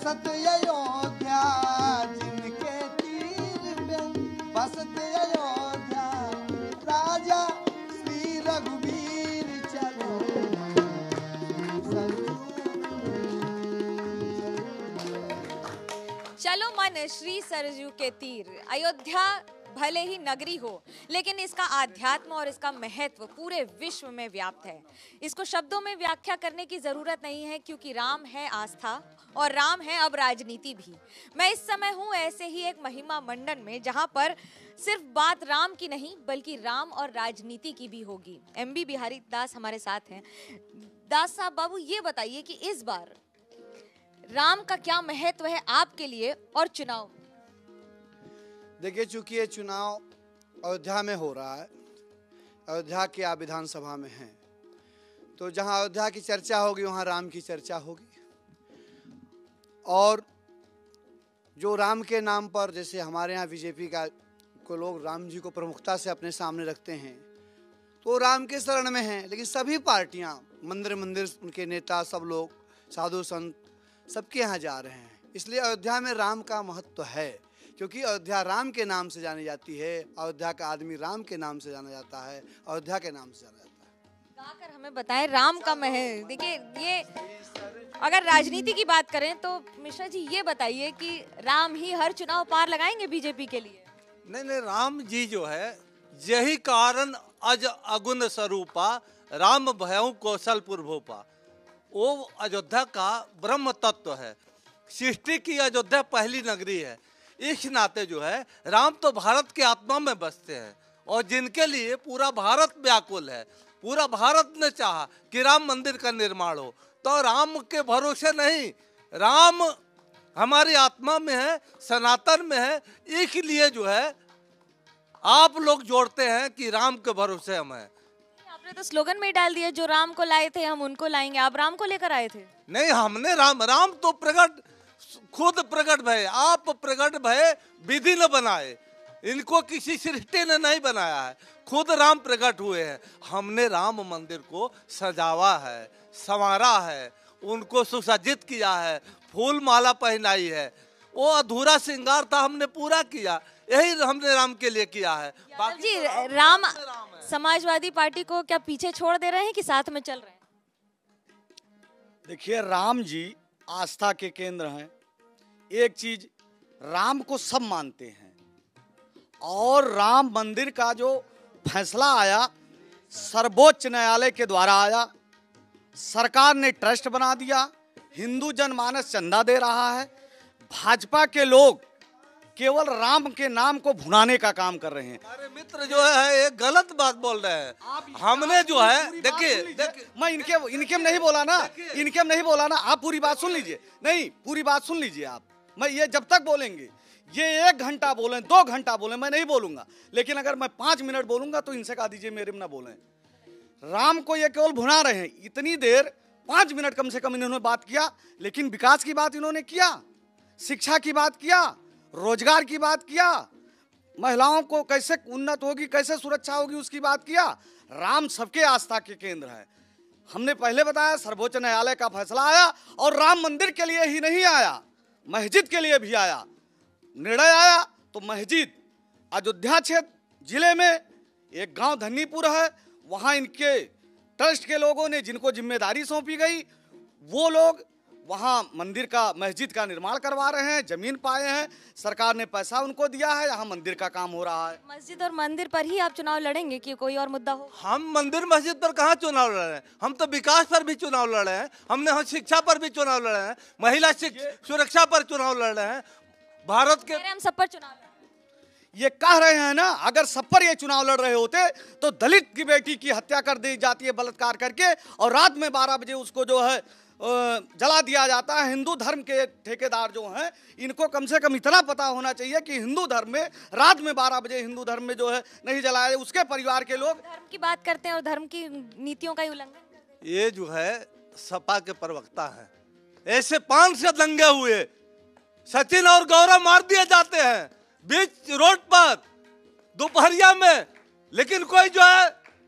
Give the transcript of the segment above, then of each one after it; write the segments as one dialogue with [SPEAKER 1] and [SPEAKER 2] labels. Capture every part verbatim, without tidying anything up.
[SPEAKER 1] बसत अयोध्या जिनके तीर पे, बसत अयोध्या राजा श्री रघुवीर चलो।
[SPEAKER 2] चलो मन श्री सरयू के तीर। अयोध्या भले ही नगरी हो, लेकिन इसका आध्यात्म और इसका महत्व पूरे विश्व में व्याप्त है। इसको शब्दों में व्याख्या करने की जरूरत नहीं है, क्योंकि राम है आस्था और राम है अब राजनीति भी। मैं इस समय हूँ ऐसे ही एक महिमा मंडन में, जहाँ पर सिर्फ बात राम की नहीं बल्कि राम और राजनीति की भी होगी। एम बी बिहारी दास हमारे साथ हैं। दास साहब बाबू, ये बताइए कि इस बार राम का क्या महत्व है आपके लिए और चुनाव?
[SPEAKER 1] देखिए, चूंकि ये चुनाव अयोध्या में हो रहा है, अयोध्या के आप विधानसभा में हैं, तो जहां अयोध्या की चर्चा होगी वहां राम की चर्चा होगी। और जो राम के नाम पर, जैसे हमारे यहाँ बीजेपी का को लोग राम जी को प्रमुखता से अपने सामने रखते हैं, तो राम के शरण में हैं। लेकिन सभी पार्टियां, मंदिर मंदिर उनके नेता, सब लोग, साधु संत, सबके यहाँ जा रहे हैं। इसलिए अयोध्या में राम का महत्व है, क्योंकि अयोध्या राम के नाम से जानी जाती है। अयोध्या का आदमी राम के नाम से जाना जाता है, अयोध्या के नाम से जाना जाता है।
[SPEAKER 2] गाकर हमें बताएं राम का महल। देखिए, ये अगर राजनीति की बात करें तो मिश्रा जी ये बताइए कि राम ही हर चुनाव पार लगाएंगे बीजेपी के लिए?
[SPEAKER 3] नहीं नहीं, राम जी जो है, यही कारण अज अगुण स्वरूपा राम भयउ कौशलपुर भोपा, वो अयोध्या का ब्रह्म तत्व है। सृष्टि की अयोध्या पहली नगरी है। इस नाते जो है, राम तो भारत की आत्मा में बसते हैं, और जिनके लिए पूरा भारत व्याकुल है। पूरा भारत ने चाहा कि राम मंदिर का निर्माण हो, तो राम के भरोसे नहीं, राम हमारी आत्मा में है, सनातन में है। इसलिए जो है आप लोग जोड़ते हैं कि राम के भरोसे हम हैं।
[SPEAKER 2] आपने तो स्लोगन में ही डाल दिया, जो राम को लाए थे हम उनको लाएंगे। आप राम को लेकर आए थे?
[SPEAKER 3] नहीं, हमने राम राम तो प्रकट खुद प्रकट भय, आप प्रकट भय विधि न बनाए, इनको किसी सृष्टि ने नहीं बनाया है, खुद राम प्रकट हुए हैं। हमने राम मंदिर को सजावा है, संवारा है, उनको सुसज्जित किया है, फूल माला पहनाई है। वो अधूरा श्रृंगार था, हमने पूरा किया। यही हमने राम के लिए किया है।
[SPEAKER 2] बाकी जी, राम, राम समाजवादी पार्टी को क्या पीछे छोड़ दे रहे हैं कि साथ में चल रहे हैं?
[SPEAKER 4] देखिए, राम जी आस्था के केंद्र हैं। एक चीज, राम को सब मानते हैं, और राम मंदिर का जो फैसला आया सर्वोच्च न्यायालय के द्वारा आया, सरकार ने ट्रस्ट बना दिया, हिंदू जनमानस चंदा दे रहा है। भाजपा के लोग केवल राम के नाम को भुनाने का काम कर रहे हैं।
[SPEAKER 3] हमारे मित्र जो है एक गलत बात बोल रहे हैं। हमने जो है, देखिए देखिए,
[SPEAKER 4] मैं इनके इनके में नहीं बोला ना, इनके में नहीं बोला ना, आप पूरी बात सुन लीजिए। नहीं, पूरी बात सुन लीजिए आप। मैं ये जब तक बोलेंगे, ये एक घंटा बोले, दो घंटा बोले, मैं नहीं बोलूंगा। लेकिन अगर मैं पांच मिनट बोलूंगा तो इनसे कहा दीजिए मेरे में ना बोलें। राम को ये केवल भुना रहे हैं। इतनी देर, पांच मिनट कम से कम इन्होंने बात किया, लेकिन विकास की बात इन्होंने किया, शिक्षा की बात किया, रोजगार की बात किया, महिलाओं को कैसे उन्नत होगी, कैसे सुरक्षा होगी, उसकी बात किया। राम सबके आस्था के केंद्र है। हमने पहले बताया, सर्वोच्च न्यायालय का फैसला आया, और राम मंदिर के लिए ही नहीं आया, मस्जिद के लिए भी आया। निर्णय आया तो मस्जिद, अयोध्या क्षेत्र जिले में एक गांव धन्नीपुर है, वहां इनके ट्रस्ट के लोगों ने, जिनको जिम्मेदारी सौंपी गई, वो लोग वहाँ मंदिर का, मस्जिद का निर्माण करवा रहे हैं। जमीन पाए हैं, सरकार ने पैसा उनको दिया है, यहाँ मंदिर का काम हो रहा है।
[SPEAKER 2] मस्जिद और मंदिर पर ही आप चुनाव लड़ेंगे कि कोई और मुद्दा हो?
[SPEAKER 3] हम मंदिर मस्जिद पर कहाँ चुनाव लड़ रहे हैं, हम तो विकास पर भी चुनाव लड़ रहे हैं। हमने हम शिक्षा पर भी चुनाव लड़ रहे हैं, महिला सुरक्षा पर चुनाव लड़ रहे हैं, भारत के,
[SPEAKER 2] हम सब पर चुनाव लड़ रहे हैं।
[SPEAKER 4] ये कह रहे हैं ना, अगर सब पर ये चुनाव लड़ रहे होते तो दलित की बेटी की हत्या कर दी जाती है बलात्कार करके, और रात में बारह बजे उसको जो है जला दिया जाता है। हिंदू धर्म के ठेकेदार जो हैं, इनको कम से कम इतना पता होना चाहिए कि हिंदू धर्म में रात में बारह बजे हिंदू धर्म में जो है नहीं जलाया। उसके परिवार के लोग
[SPEAKER 2] धर्म की बात करते हैं और धर्म की नीतियों का उल्लंघन।
[SPEAKER 3] ये जो है सपा के प्रवक्ता हैं, ऐसे पांच से दंगे हुए, सचिन और गौरव मार दिए जाते हैं बीच रोड पर दोपहरिया में, लेकिन कोई जो है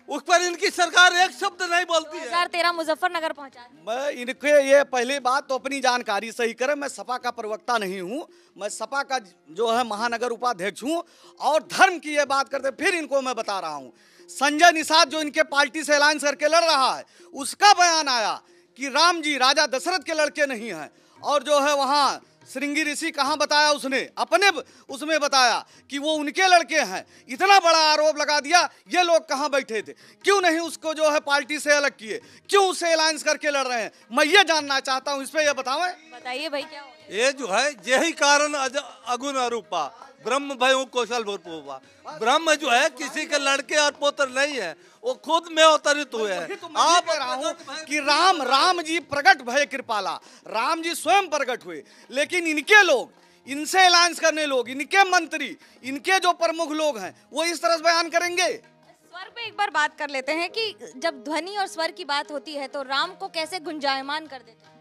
[SPEAKER 3] उस पर इनकी सरकार एक शब्द नहीं बोलती
[SPEAKER 2] दो
[SPEAKER 3] है।
[SPEAKER 2] हज़ार तेरह मुजफ्फरनगर पहुंचा दिया।
[SPEAKER 4] मैं इनके ये पहली बात तो अपनी जानकारी सही करें, मैं सपा का प्रवक्ता नहीं हूं, मैं सपा का जो है महानगर उपाध्यक्ष हूं। और धर्म की ये बात करते फिर इनको मैं बता रहा हूं, संजय निषाद जो इनके पार्टी से अलायंस करके लड़ रहा है, उसका बयान आया कि राम जी राजा दशरथ के लड़के नहीं हैं। और जो है वहाँ श्रृंगी ऋषि कहाँ बताया उसने, अपने उसमें बताया कि वो उनके लड़के हैं। इतना बड़ा आरोप लगा दिया, ये लोग कहाँ बैठे थे, क्यों नहीं उसको जो है पार्टी से अलग किए, क्यों उससे अलायंस करके लड़ रहे हैं, मैं ये जानना चाहता हूँ, इस पे ये बतावें।
[SPEAKER 2] बताइए भाई क्या हो?
[SPEAKER 3] ये जो है यही कारण अज- अगुन अरूपा ब्रह्म भयो कौशल भूपा। ब्रह्म जो है किसी के लड़के और पुत्र नहीं है, वो खुद में अवतरित हुए हैं।
[SPEAKER 4] तो मैं ये कह रहा हूँ कि राम राम जी प्रकट भय कृपाला, राम जी स्वयं प्रकट हुए, लेकिन इनके लोग, इनसे अलायंस करने लोग, इनके मंत्री, इनके जो प्रमुख लोग हैं, वो इस तरह से बयान करेंगे।
[SPEAKER 2] स्वर पे एक बार बात कर लेते हैं कि जब ध्वनि और स्वर की बात होती है तो राम को कैसे गुंजायमान कर देते हैं?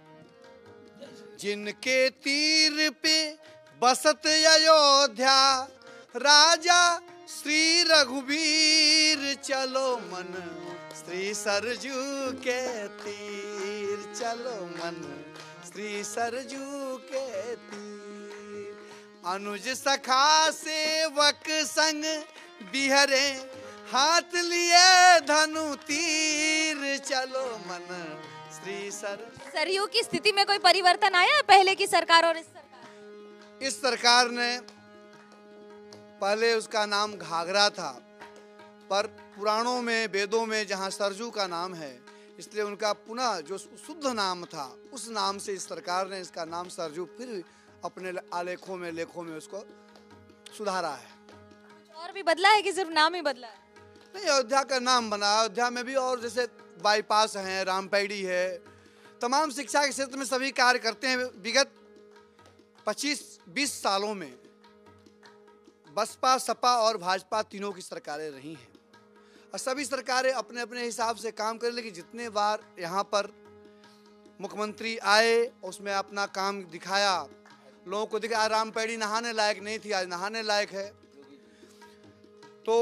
[SPEAKER 1] जिनके तीर पे बसत अयोध्या, राजा श्री रघुवीर, चलो मन श्री सरजू के तीर, चलो मन श्री सरजू के तीर। अनुज सखा सेवक संग बिहरे, हाथ लिए धनु तीर, चलो मन श्री सर।
[SPEAKER 2] सरयू की स्थिति में कोई परिवर्तन आया है पहले की सरकार और इस सरकार?
[SPEAKER 1] इस सरकार ने, पहले उसका नाम घाघरा था, पर पुराणों में वेदों में जहाँ सरजू का नाम है, इसलिए उनका पुनः जो शुद्ध नाम था उस नाम से इस सरकार ने इसका नाम सरजू फिर अपने आलेखों में लेखों में उसको सुधारा है।
[SPEAKER 2] और भी बदला है कि सिर्फ नाम ही बदला है?
[SPEAKER 1] नहीं, अयोध्या का नाम बना, अयोध्या में भी और जैसे बाईपास है, रामपैड़ी है, तमाम शिक्षा के क्षेत्र में सभी कार्य करते हैं। विगत पच्चीस बीस सालों में बसपा, सपा और भाजपा तीनों की सरकारें रही हैं और सभी सरकारें अपने अपने हिसाब से काम करें, लेकिन जितने बार यहाँ पर मुख्यमंत्री आए उसमें अपना काम दिखाया, लोगों को दिखाया। रामपैड़ी नहाने लायक नहीं थी, आज नहाने लायक है। तो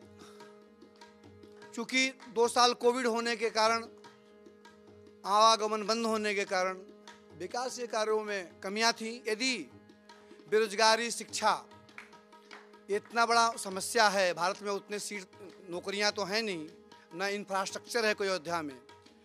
[SPEAKER 1] चूंकि दो साल कोविड होने के कारण, आवागमन बंद होने के कारण विकास के कार्यों में कमियां थी। यदि बेरोजगारी, शिक्षा इतना बड़ा समस्या है, भारत में उतने सीट नौकरियां तो हैं नहीं, न इंफ्रास्ट्रक्चर है कोई अयोध्या में,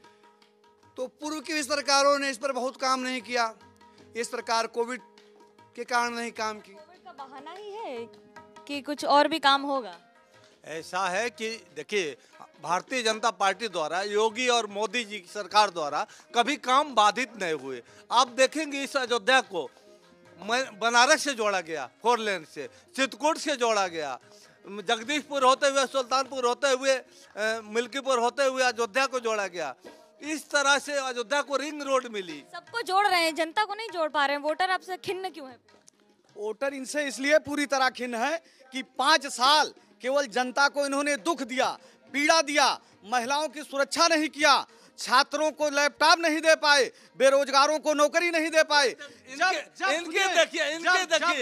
[SPEAKER 1] तो पूर्व की भी सरकारों ने इस पर बहुत काम नहीं किया। ये सरकार कोविड के कारण नहीं काम की।
[SPEAKER 2] कोविड का बहाना ही है कि कुछ और भी काम होगा?
[SPEAKER 3] ऐसा है कि देखिए, भारतीय जनता पार्टी द्वारा, योगी और मोदी जी की सरकार द्वारा कभी काम बाधित नहीं हुए। आप देखेंगे इस अयोध्या को बनारस से जोड़ा गया, फोर लेन से, चित्रकूट से जोड़ा गया, जगदीशपुर होते हुए, सुल्तानपुर होते हुए, मिल्कीपुर होते हुए अयोध्या को जोड़ा गया। इस तरह से अयोध्या को रिंग रोड मिली।
[SPEAKER 2] सबको जोड़ रहे हैं, जनता को नहीं जोड़ पा रहे हैं। वोटर आपसे खिन्न क्यों है?
[SPEAKER 4] वोटर इनसे इसलिए पूरी तरह खिन्न है कि पांच साल केवल जनता को इन्होंने दुख दिया, पीड़ा दिया, महिलाओं की सुरक्षा नहीं किया, छात्रों को लैपटॉप नहीं दे पाए, बेरोजगारों को नौकरी नहीं दे पाए।
[SPEAKER 3] इनके इनके देखिए इनके देखिए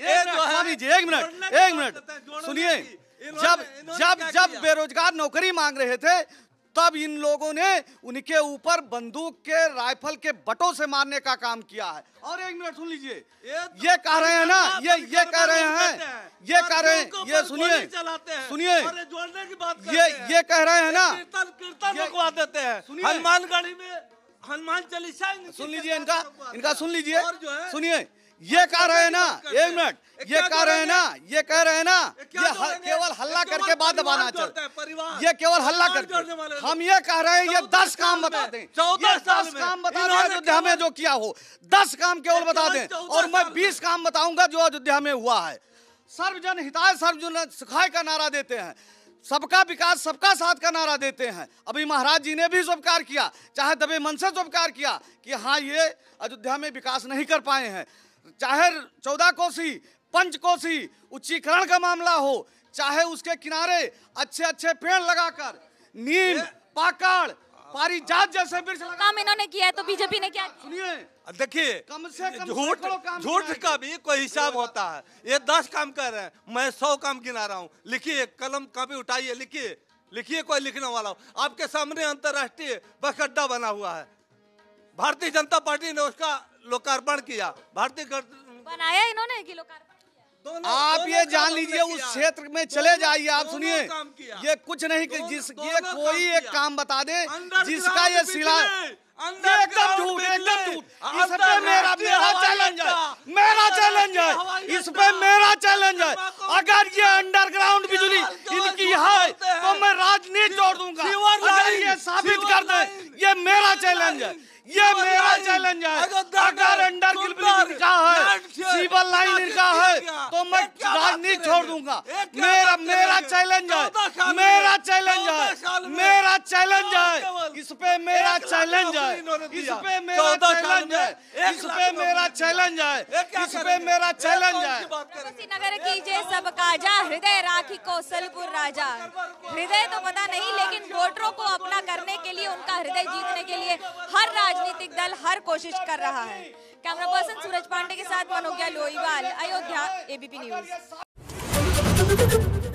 [SPEAKER 4] एक मिनट एक मिनट सुनिए, जब जब जब बेरोजगार नौकरी मांग रहे थे तब इन लोगों ने उनके ऊपर बंदूक के, राइफल के बटों से मारने का काम किया है। और एक मिनट सुन लीजिए, ये कह रहे हैं ना, ये ये कह रहे हैं, ये कह रहे हैं, ये सुनिए सुनिए, ये ये कह रहे हैं ना,
[SPEAKER 3] कीर्तन रुकवा देते हैं हनुमानगढ़ी में, हनुमान चालीसा।
[SPEAKER 4] सुन लीजिए इनका इनका सुन लीजिए, सुनिए, ये कह रहे हैं ना, एक मिनट, ये कह रहे हैं ना, ये कह रहे हैं ना, ये केवल हल्ला करके बात दबाना चाहते हैं, ये केवल हल्ला करके। हम ये कह रहे हैं, ये दस काम बता दें, ये दस काम बता दें अयोध्या में जो किया हो, दस काम केवल बता दें, और मैं बीस काम बताऊंगा जो अयोध्या में हुआ है। सर्वजन हिताय सर्वजन सुखाय का नारा देते हैं, सबका विकास सबका साथ का नारा देते हैं। अभी महाराज जी ने भी स्वीकार किया, चाहे दबे मन से स्वीकार किया कि हाँ ये अयोध्या में विकास नहीं कर पाए हैं। चाहे चौदह कोसी, पंच कोसी उच्चीकरण का मामला हो, चाहे उसके किनारे अच्छे अच्छे पेड़ लगाकर नीम, पाकड़, पारिजात जैसे वृक्ष लगा,
[SPEAKER 2] काम इन्होंने किया है, तो बीजेपी ने क्या?
[SPEAKER 4] सुनिए,
[SPEAKER 3] देखिए,
[SPEAKER 4] कम से कम
[SPEAKER 3] झूठ झूठ का भी कोई हिसाब होता है। ये दस काम कर रहे हैं, मैं सौ काम गिना रहा हूँ। लिखिए, कलम कापी उठाइए, लिखिए लिखिए कोई लिखने वाला हो। आपके सामने अंतर्राष्ट्रीय बस अड्डा बना हुआ है, भारतीय जनता पार्टी ने उसका लोकार्पण किया। भारतीय
[SPEAKER 2] बनाया इन्होंने कि लोकार्पण?
[SPEAKER 4] आप ये जान लीजिए, उस क्षेत्र में चले जाइए, आप सुनिए, ये कुछ नहीं कि जिस ये कोई एक काम बता दे जिसका ये सिला, ये एकदम झूठ, एकदम झूठ। इस पे मेरा मेरा चैलेंज है, मेरा चैलेंज है, इस पे मेरा चैलेंज है। अगर ये अंडरग्राउंड बिजली इनकी है तो मैं राजनीति जोड़ दूंगा। अगर ये साबित कर दे, ये मेरा चैलेंज है, ये मेरा चैलेंज है। अगर अंडर गिल्बिल इनका है, सीबल लाइन इनका है, तो मैं राजनीति छोड़ दूंगा। मेरा मेरा चैलेंज है, मेरा चैलेंज है, मेरा चैलेंज है, इस पे मेरा चैलेंज है, इस पे मेरा चैलेंज है, इस पे मेरा चैलेंज है, इस पे मेरा चैलेंज है।
[SPEAKER 2] नगर कीजिए सबका जा, हृदय राखी कौशलपुर राजा। हृदय तो पता नहीं, लेकिन वोटरों को अपना करने के लिए, उनका हृदय जीतने के लिए हर राजनीतिक दल हर कोशिश कर रहा है। कैमरा पर्सन सूरज पांडे के साथ मनोज्ञा लोईवाल, अयोध्या, एबीपी न्यूज।